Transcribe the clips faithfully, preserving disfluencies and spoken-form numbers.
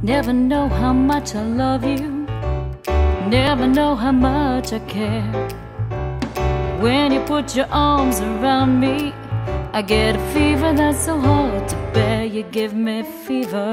Never know how much I love you, never know how much I care. When you put your arms around me, I get a fever that's so hard to bear. You give me fever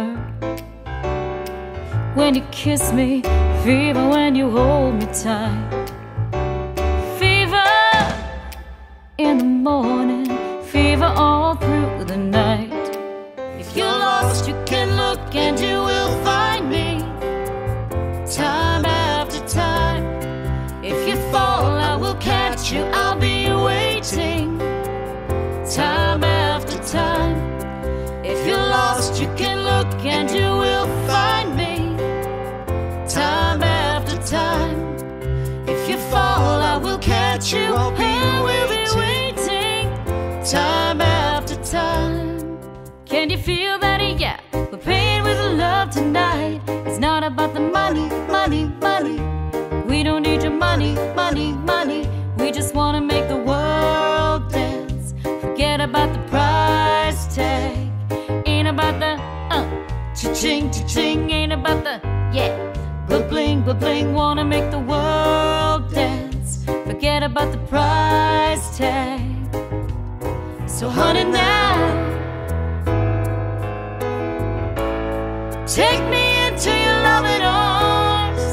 when you kiss me, fever when you hold me tight. Fever in the morning, fever all through the night. If you're lost, you can look and you will find me, time after time. If you fall, I will catch you, I'll be waiting, time after time. If you're lost, you can look and you will find me, time after time. If you fall, I will catch you, I'll be waiting, time after time. Can you feel that? Yeah, we're paying with love tonight. It's not about the money, money, money. We don't need your money, money, money. We just wanna make the world dance. Forget about the price tag. Ain't about the uh, cha-ching, cha-ching. Ain't about the, yeah, bling, bling. Wanna make the world dance. Forget about the price tag. So honey now, take me into your loving arms.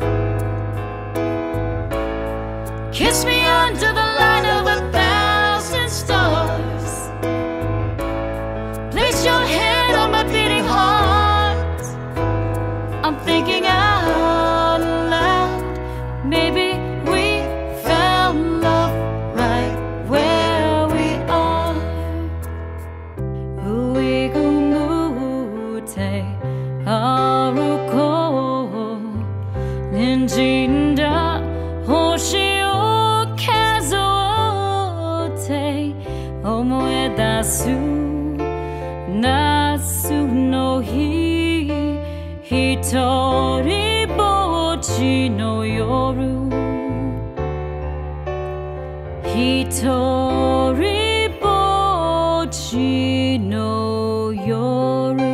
Kiss me under the light of a thousand stars. Place your hand on my beating heart. I'm thinking out loud. Maybe we found love right where we are. We go mute. Haruko Ninjinda Hoshio Kazote Omoedasu Nasu no hi Hitori bochi no yoru Hitori bochi no yoru.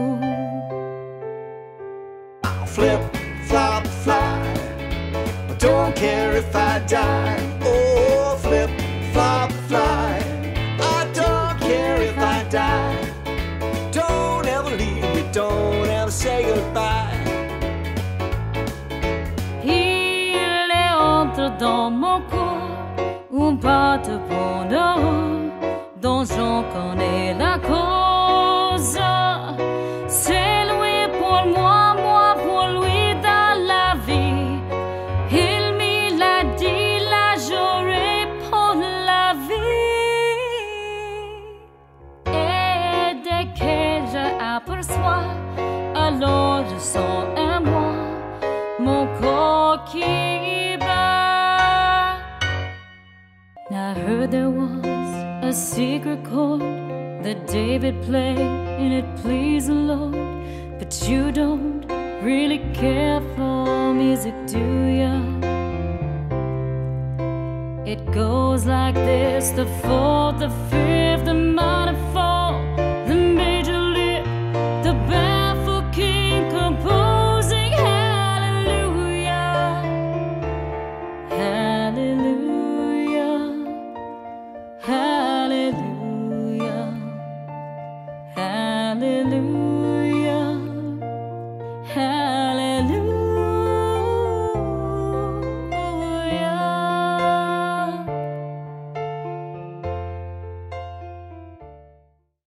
Flip, flop, fly, but don't care if I die. Oh, flip, flop, fly, I don't care if I die. Don't ever leave me, don't ever say goodbye. Il est entre dans mon corps un porte-bonheur dont j'en connais la cause. C'est lui pour moi, moi pour lui dans la vie. Il me l'a dit, la j'aurai pour la vie. Et dès que je aperçois, alors je sens en moi mon corps qui bat. I heard there was a secret chord that David played and it pleased the Lord. But you don't really care for music, do ya? It goes like this: the fourth, the fifth, the minor fall, the major lift, the baffled king composing hallelujah, hallelujah, hallelujah, hallelujah, hallelujah.